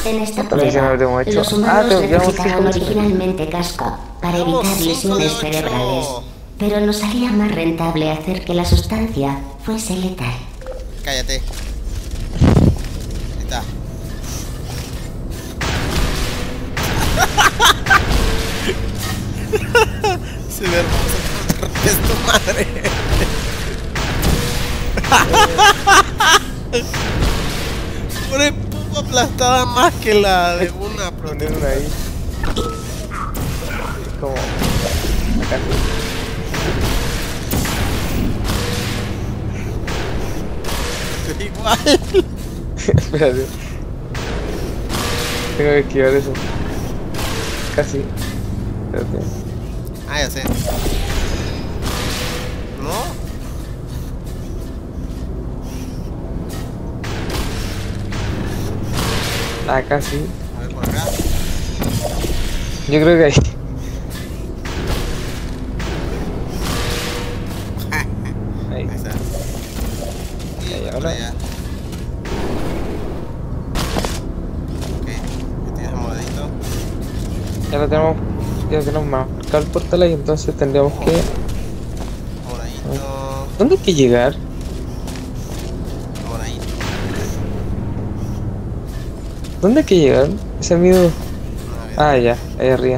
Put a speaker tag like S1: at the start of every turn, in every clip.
S1: En esta
S2: También se me
S1: prueba,
S2: tengo hecho.
S1: los humanos
S2: llevamos
S1: necesitaron
S2: 5
S1: originalmente casco para evitar lesiones cerebrales, pero nos salía más rentable hacer que la sustancia fuese letal.
S3: Cállate. Ahí está. Se ve hermoso. Es tu madre. Pobre pupa aplastada más que la de una.
S2: Poner una ahí. Como. Acá.
S3: Igual.
S2: Espérate. Tengo que esquivar eso. Casi. Espérate.
S3: Ah, ya sé. ¿No?
S2: Ah, casi.
S3: A ver, por acá.
S2: Yo creo que ahí. Ahí.
S3: Ahí está. Y
S2: Ahí,
S3: por
S2: ahora.
S3: allá. Ok, ya tienes el moradito.
S2: Ya tenemos marcado el portal ahí, entonces tendríamos que.
S3: Moradito.
S2: ¿Dónde hay que llegar?
S3: Moradito.
S2: ¿Dónde hay que llegar? Ese miedo.
S3: A ver.
S2: Ah, ya, ahí arriba.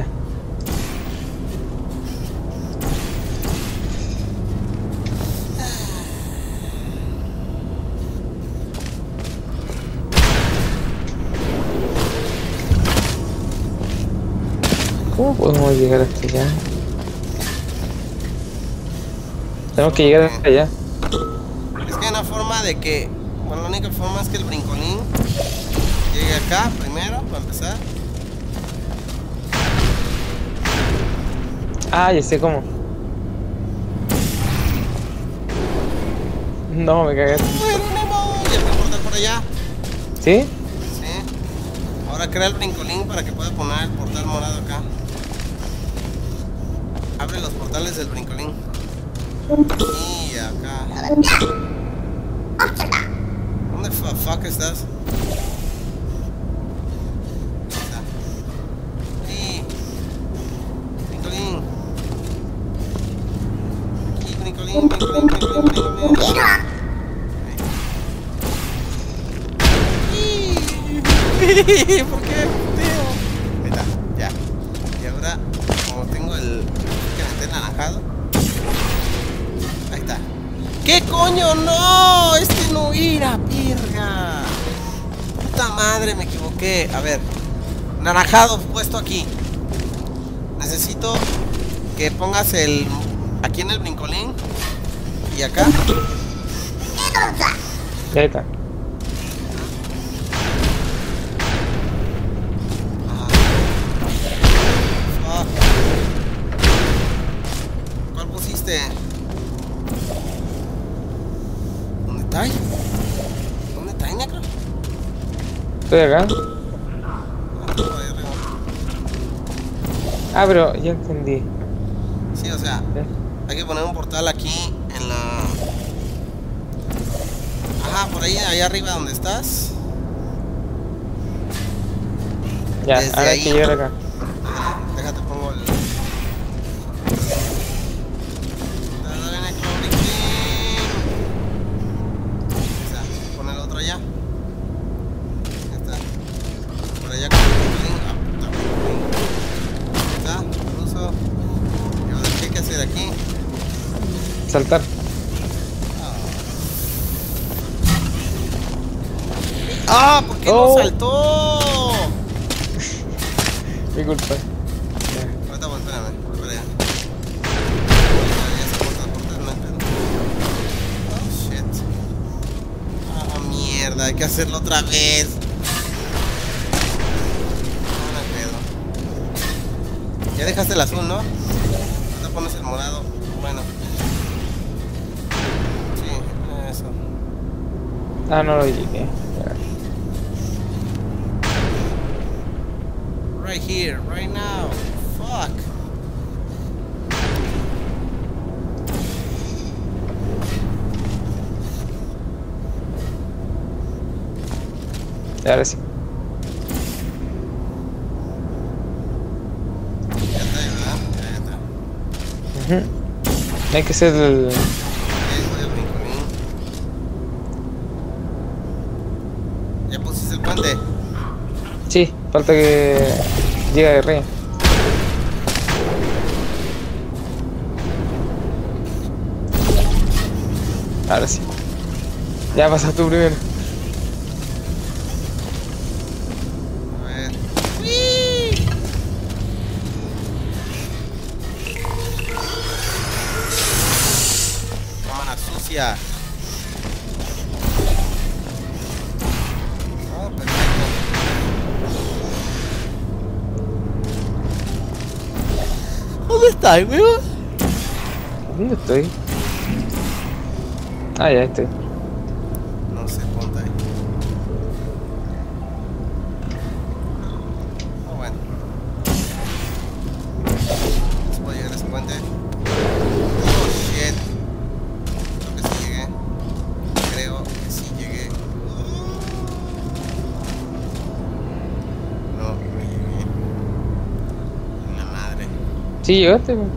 S2: ¿Cómo podemos llegar hasta allá? Tenemos que llegar hasta allá.
S3: Es que hay una forma de que. Bueno, la única forma es que el brincolín llegue acá primero, para empezar.
S2: Ah, ya sé cómo. No, me cagué.
S3: ¡Jerónimo! Ya puedo portar por allá.
S2: ¿Sí?
S3: Sí. Ahora crea el brincolín para que pueda poner el portal morado acá. Abre los portales del brincolín. Y acá. ¿Dónde fuck estás? Ahí está. Y brincolín. Y brincolín. ¿Por qué, tío? Ahí está, ya. Y ahora, como tengo el naranjado. Ahí está. ¿Qué coño? ¡No! Este no era, virga. Puta madre, me equivoqué. A ver. Naranjado puesto aquí. Necesito que pongas el... aquí en el brincolín. Y acá.
S2: Ya está.
S3: ¿Cuál pusiste? ¿Dónde está? ¿Dónde está, negro?
S2: Estoy acá.
S3: Ah, todo ahí arriba.
S2: Ah, pero ya entendí.
S3: Sí, o sea, hay que poner un portal aquí en la... Ajá, por ahí, allá arriba donde estás.
S2: Ya,
S3: Desde
S2: ahora hay
S3: ahí.
S2: que llegar acá.
S3: Déjate, pongo el... Dale, negro, brinquín. O sea, pon el otro allá. Ya está. Por allá con el brinquín. Ah, está, cruzo. Y ahora, ¿qué hay que hacer aquí?
S2: Saltar.
S3: ¡Ah! ¿Por qué no saltó?
S2: Mi culpa.
S3: Ahorita, pues, espérame, voy para allá. Ya se porta, no hay pedo. Oh, shit. Ah, mierda, hay que hacerlo otra vez. No hay pedo. Ya dejaste el azul, ¿no? Ahorita pones el morado. Bueno. Sí, eso.
S2: Ah, no lo llegué.
S3: Right here, right now. Fuck.
S2: Ahora sí. Hay que ser el...
S3: Voy al brincolín. ¿Ya pusiste el puente?
S2: Sí, falta que llegue de rey. Ahora sí. Ya pasas tú primero.
S3: A ver. ¡Uy! Cámara sucia. Oh, perfecto. ¿Dónde está, weón?
S2: ¿Dónde estoy? Ah, ya estoy.
S3: No sé, ponte ahí. Oh, bueno. ¿Se puede llegar a ese puente? Oh, shit. Creo que sí llegué. Creo que sí llegué. No, no llegué. La madre.
S2: Sí, llegaste.
S3: Ah,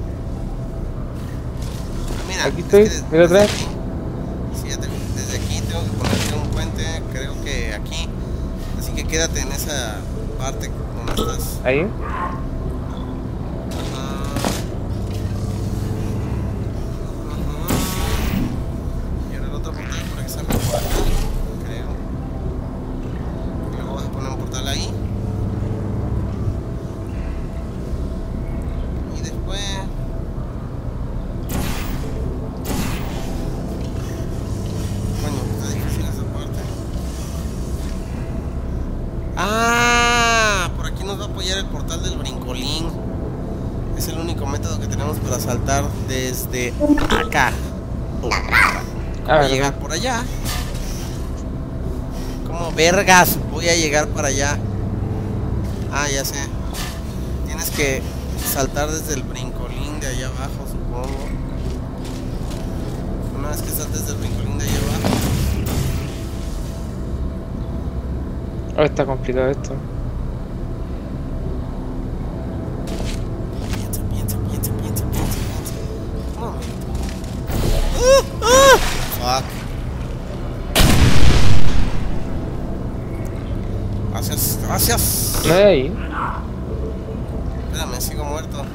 S3: mira,
S2: Aquí estoy,
S3: es que
S2: mira atrás.
S3: desde aquí- sí, desde aquí tengo que ponerte un puente, creo que aquí. Así que quédate en esa parte donde estás.
S2: Ahí.
S3: Ajá. Ajá. Y ahora el otro portal para que salga por acá, creo. Y luego vas a poner un portal ahí. Y después... Coño, está difícil esa parte. Ah, por aquí nos va a apoyar el portal del brincolín. Es el único método que tenemos para saltar desde acá.
S2: Ah,
S3: Voy a llegar por allá. ¿Cómo vergas voy a llegar para allá? Ah, ya sé. Tienes que saltar desde el brincolín de allá abajo, supongo. Una vez que saltes desde el brincolín de allá abajo.
S2: Oh, está complicado esto.
S3: Piensa. Un momento. Fuck. Gracias.
S2: No hay ahí.
S3: Espérame, sigo muerto.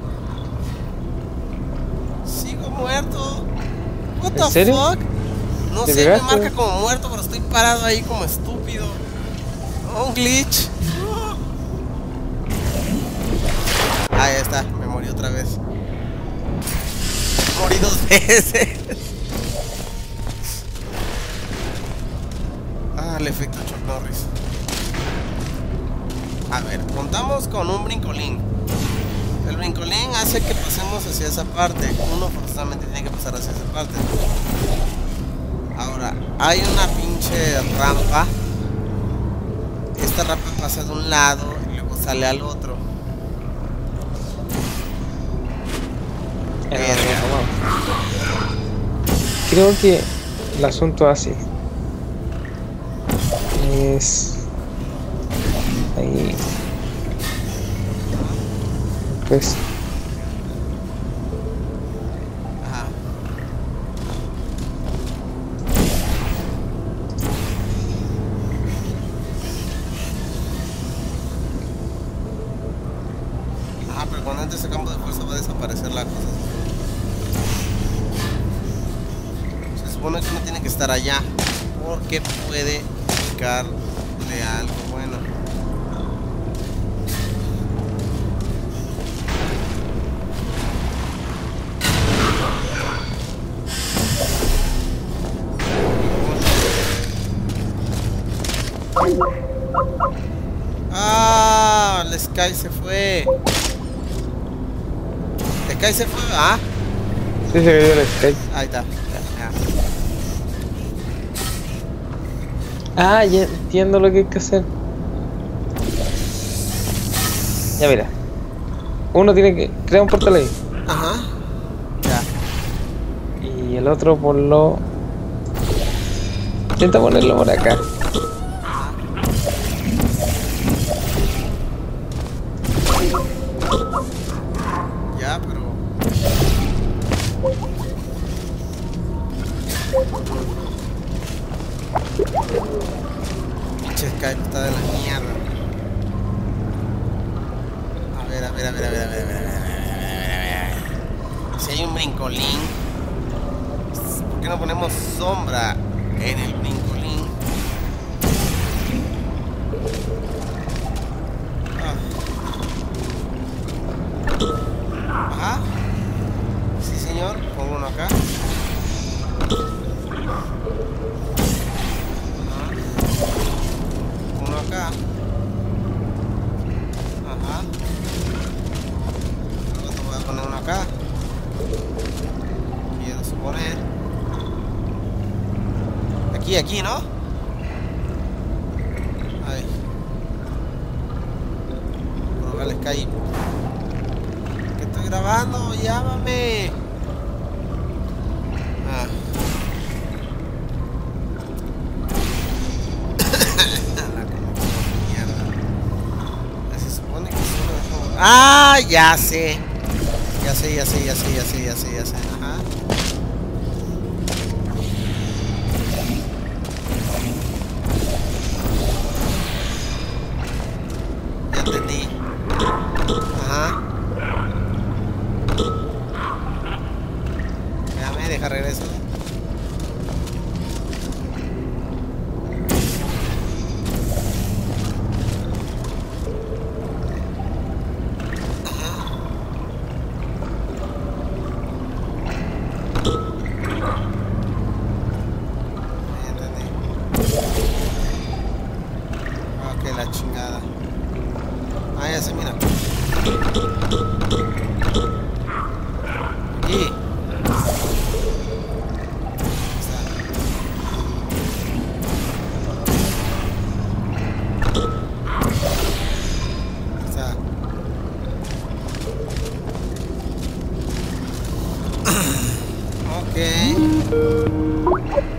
S3: Sigo muerto. What
S2: ¿En
S3: the
S2: serio?
S3: fuck? No
S2: ¿Te
S3: sé, me
S2: pegaste?
S3: marca como muerto, pero estoy parado ahí como estúpido. Un glitch. Ah, ya está, me morí otra vez. Morí 2 veces. Ah, el efecto Chuck Norris. A ver, contamos con un brincolín. El brincolín hace que pasemos hacia esa parte. Uno forzosamente tiene que pasar hacia esa parte. Ahora, hay una pinche rampa. Esta rampa pasa de un lado y luego sale al otro.
S2: Creo que el asunto así es ahí, pues
S3: Ajá. Ajá, pero cuando entres a campo de fuerza va a desaparecer la cosa. Se supone que uno tiene que estar allá porque puede picarle algo bueno. Ah, el Sky se fue. El Sky se fue, ah.
S2: sí se cayó el Skype.
S3: Ahí está. Ya.
S2: Ah, ya entiendo lo que hay que hacer. Ya mira, uno tiene que crear un portal ahí
S3: Ajá. Ya.
S2: y el otro ponlo, intenta ponerlo por acá.
S3: Ya, pero está de la mierda. A ver. Si hay un brincolín, ¿por qué no ponemos sombra en el brincolín? Ajá. Sí, señor. Pongo uno acá. Uno acá. Ajá. Luego te voy a poner uno acá. Quiero suponer. Aquí, ¿no? Ahí. Colocarle Skype. Que estoy grabando, llámame. Ah. Ah, ya sé. Ajá. Ya entendí. Ajá. Déjame, deja regreso. La chingada. Ah, ya se mira. Y está. Ok.